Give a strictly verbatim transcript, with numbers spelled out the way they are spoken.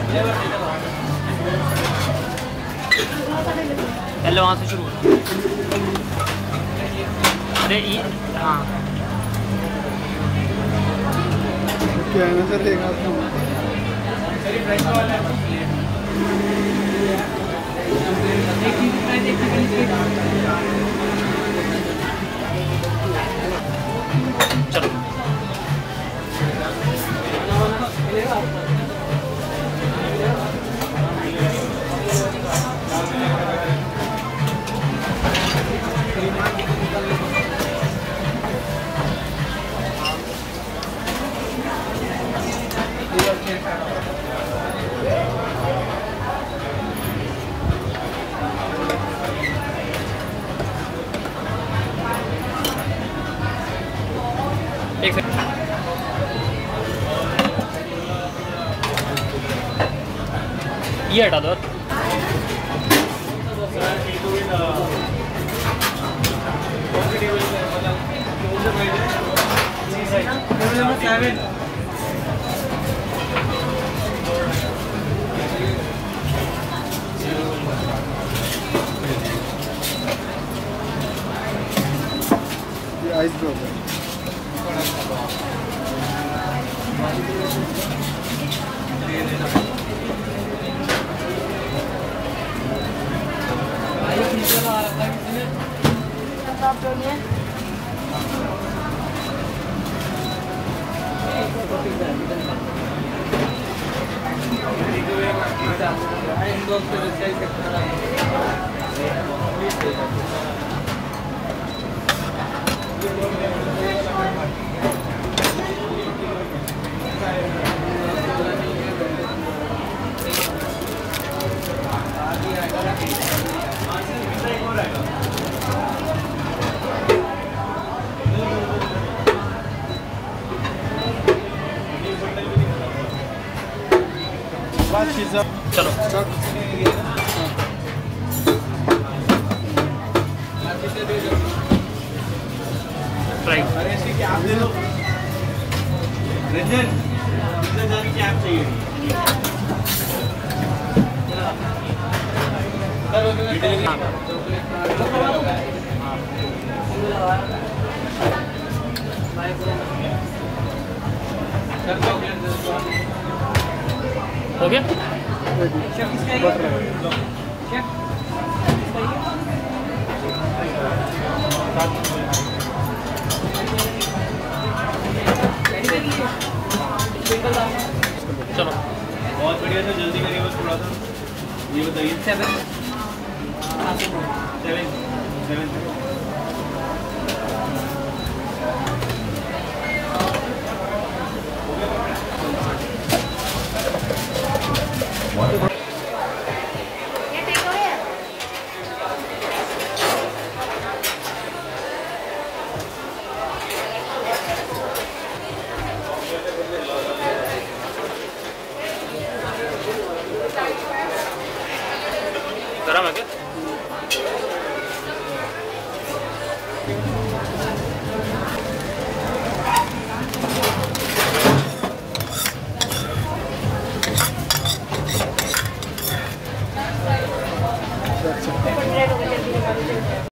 पहले वहाँ से शुरू करो। अरे ये हाँ क्या है ना सर, एक हाथ में चलो। एक सेकंड, ये हटा दो। ये आइस ड्रॉप है। चलो ट्राई। रंजन जाने की ऐप चाहिए। हो गया? चलो बहुत बढ़िया सर, जल्दी करिए बस थोड़ा सा। ये बताइए सेवन सेवन सेवन गरम है क्या? अच्छा।